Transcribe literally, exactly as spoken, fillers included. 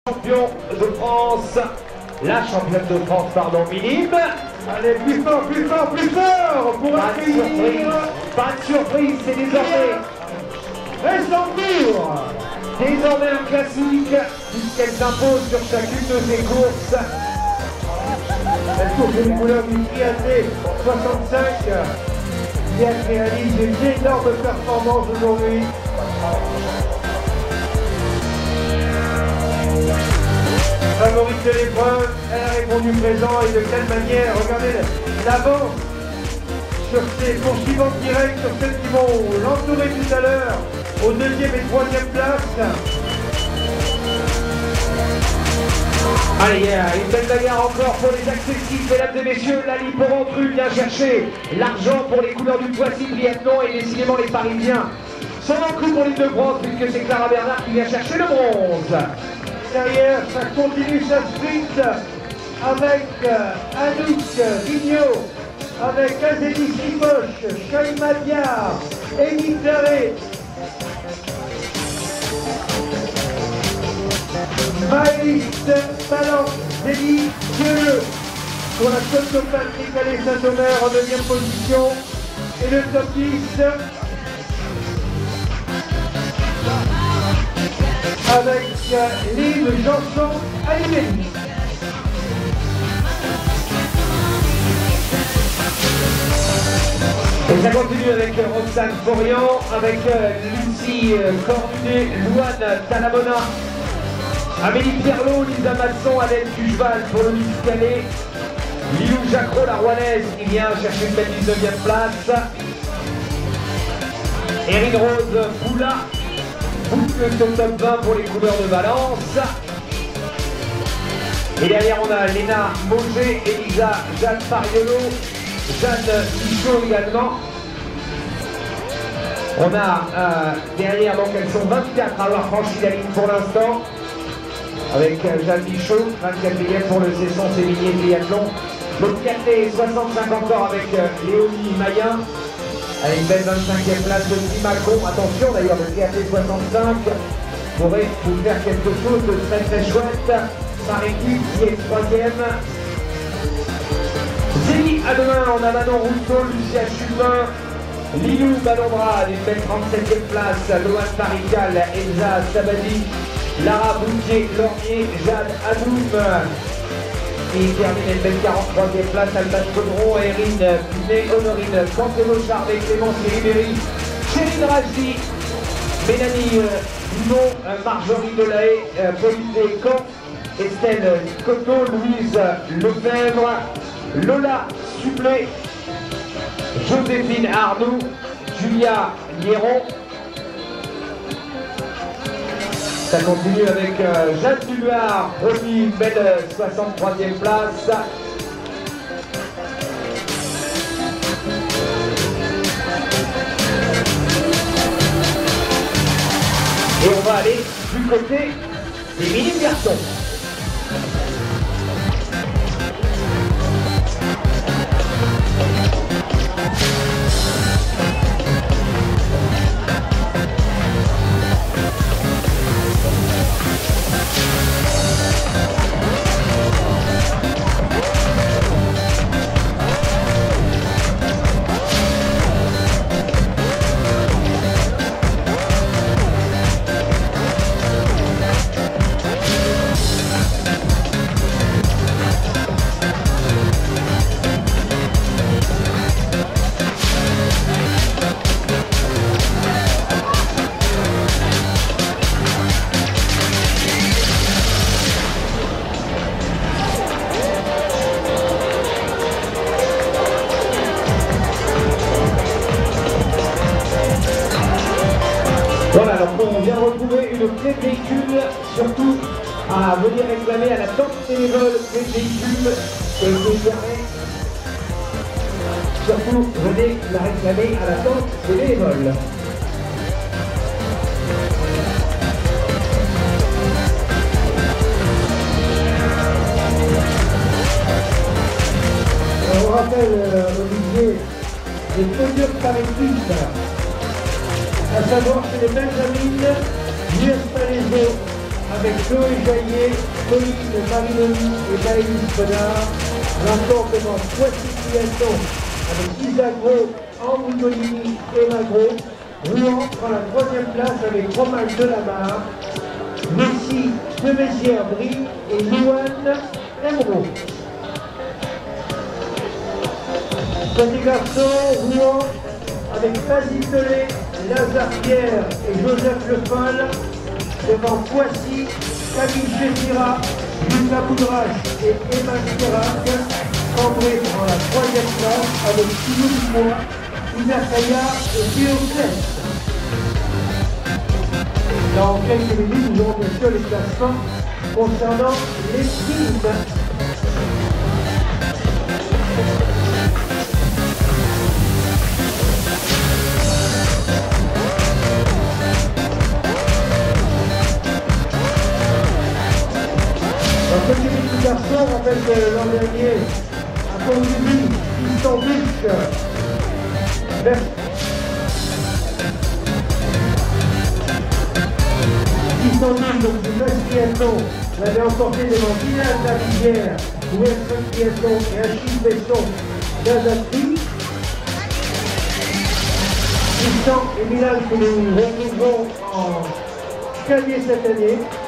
Champion de France, la championne de France, pardon, minime. Allez, plus fort, plus fort, plus fort pour Pas de accueillir. surprise, pas de surprise, c'est désormais, Ressencourt. désormais un classique, puisqu'elle s'impose sur chacune de ses courses. La course des couleurs du triathlé soixante-cinq qui a réalisé une énorme performance aujourd'hui. Favorite de l'épreuve, elle a répondu présent et de quelle manière. Regardez l'avance sur ses poursuivantes directes, sur celles qui vont l'entourer tout à l'heure aux deuxième et troisième places. Allez, une belle bagarre encore pour les accessifs, mesdames et messieurs. Lali Porrentru vient chercher l'argent pour les couleurs du Poissy Triathlon et décidément les Parisiens sont en cru pour l'île de France puisque c'est Clara Bernard qui vient chercher le bronze. Derrière, ça continue sa sprint avec Anouk Vigneault, avec Azélie Sipoche, Shaima Diar, Émile Daré, Maïs Talent, Zélie Dieu pour la côte locale Tricalé Saint-Omer en deuxième position et le top dix avec Liv Janson Alimeni. Et ça continue avec Roxane Forian, avec Lucie Cornudet, Louane Talamona, Amélie Pierlot, Lisa Masson, Alain Cucheval pour le Midi-Calais, Lilou Jacro, la Rouennaise, qui vient chercher une belle dix-neuvième place. Erin Rose Poula boucle son top vingt pour les couleurs de Valence. Et derrière on a Léna Mauger, Elisa Jeanne Pariolo, Jeanne Michaud également. On a euh, derrière, donc elles sont vingt-quatre à avoir franchi la ligne pour l'instant. Avec euh, Jeanne Michaud, vingt-quatrième pour le Cesson Sévigné Triathlon. Le triathlé soixante-cinq encore avec euh, Léonie Mayen. À une belle vingt-cinquième place de Guy Macron. Attention d'ailleurs, le triathlé soixante-cinq pourrait vous faire quelque chose de très très chouette. Par équipe qui est troisième. Zélie à demain, on a Manon Rousseau, Lucia Chubin, Lilou Balombra, une belle trente-septième place, Loane Parical, Elsa Sabadi, Lara Boutier, Lormier, Jade Adoum, qui termine une belle quarante-troisième place, Albert Caudron, Erin Punet, Honorine Cancelo Charvet, Clémence Ribéry, Chéline Rajdi, Mélanie Dumont, Marjorie Delahaye, Pauline Descamps, Estelle Coteau, Louise Lefebvre, Lola Supplé, Joséphine Arnoux, Julia Liéron. Ça continue avec euh, Jeanne Duluard, promis une belle soixante-troisième place. Et on va aller du côté des mini garçons. Voilà, donc on vient de retrouver une clé de véhicule, surtout à venir réclamer à la tente bénévole clé de véhicule qui a été fermée. Surtout, venez la réclamer à la tente des bénévoles. On rappelle, euh, Olivier, les podiums par équipe, à savoir que les Benjamines, U S Palaiso, avec Chloé Jaillet, Pauline Marinoni et Maëlys Renard. Encore devant Poissy Triathlon avec Isagro, Andrew Golini et Magro. Rouen prend la troisième place avec Romain Delamarre, Messi de Mézières-Brie et Louane Emeraude. Petit garçon, Rouen avec Basile Pelé, Lazare Pierre et Joseph Le Foll. Devant Poissy, Camille Chessira, Lucas Boudrache et Emma Chirac. André prend la troisième place avec Thibaut Dubois, Hubert Caillard et Théo Kless. Dans quelques minutes, nous aurons bien sûr les classements concernant les teams. Dans quelques minutes, garçons, on rappelle que l'an dernier, à Pont-du-Vis, Piston Beach, Piston Beach, donc du Metz Triathlon, l'avait emporté devant Village de la Rivière, Ouest Triathlon et Achille Besson d'Azatri. Tristan et Milan que nous retrouverons en calier cette année.